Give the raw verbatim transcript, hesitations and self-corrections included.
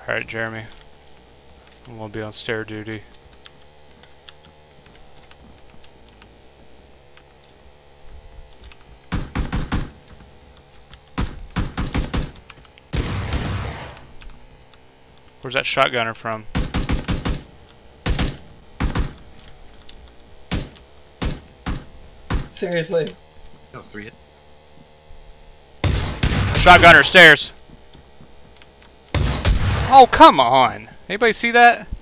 Alright, Jeremy. We'll be on stair duty. Where's that shotgunner from? Seriously. That was three hit. Shotgunner, stairs! Oh, come on! Anybody see that?